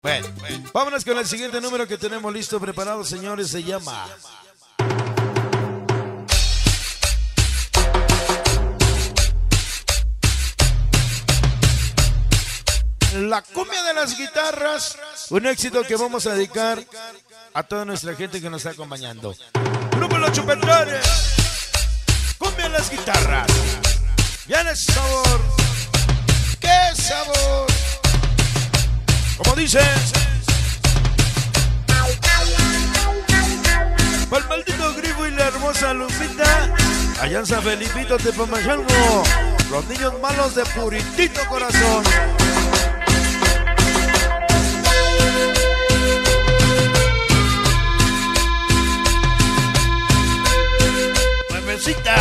Bueno, vámonos con el siguiente número que tenemos listo, preparado, señores. Se llama La Cumbia de las Guitarras. Un éxito que vamos a dedicar a toda nuestra gente que nos está acompañando. Grupo Los Chupetones, Cumbia de las Guitarras. Viene sabor. ¡Qué sabor! Como dice, para el maldito Grifo y la hermosa Lupita, allá en San Felipito, Tepamachalco, los niños malos de puritito corazón. Nuevecita.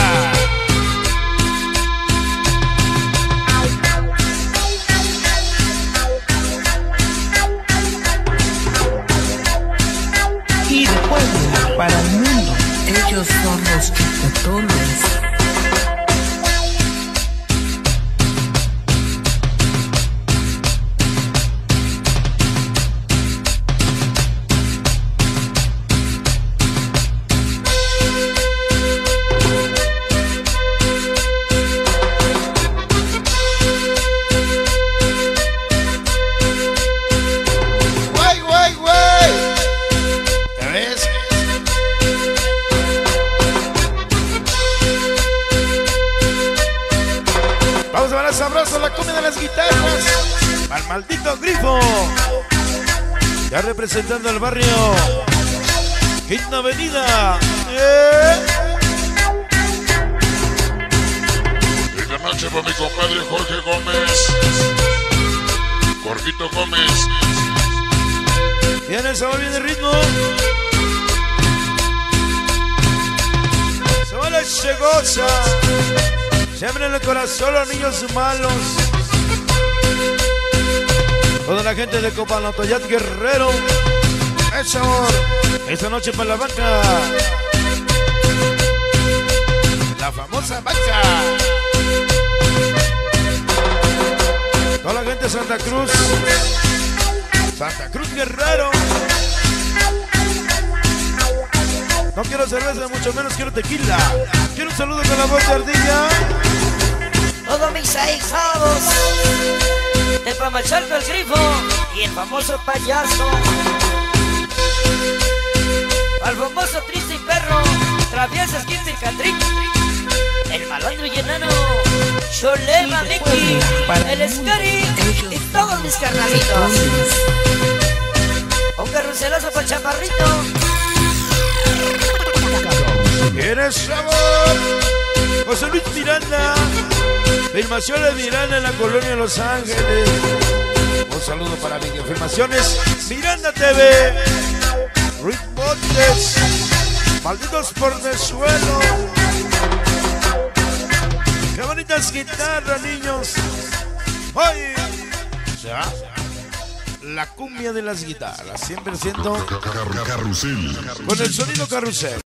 Y de pueblo para el mundo, ellos son los Chupetones. Sabroso, la Cumbia de las Guitarras. Al maldito Grifo. Ya representando al barrio Quinta Avenida. Esta noche para mi compadre Jorge Gómez. Jorgito Gómez. Viene el sabor, viene el ritmo. Solo se goza. Siempre en el corazón los niños malos. Toda la gente de Copanotoyat Guerrero. El sabor. Esta noche para la vaca. La famosa vaca. Toda la gente de Santa Cruz. Santa Cruz Guerrero. No quiero cerveza, mucho menos quiero tequila. Quiero un saludo con la voz de Ardilla. Todos mis ahijados, el Pamachalco, el Grifo y el famoso payaso. Al famoso triste y perro, traviesa Esquinta y Catrín. El malandro y enano, Cholema, Mickey, el Scary y todos mis carnalitos. Un carruselazo para Chaparrito. ¿Quieres sabor? José Luis Miranda. Filmaciones Miranda en la colonia Los Ángeles. Un saludo para Miguel Filmaciones Miranda TV. Rick Montes. Malditos por el suelo. Qué bonitas guitarras, niños. ¡Ay! O sea, la cumbia de las guitarras. 100% Carrusel. con el sonido carrusel.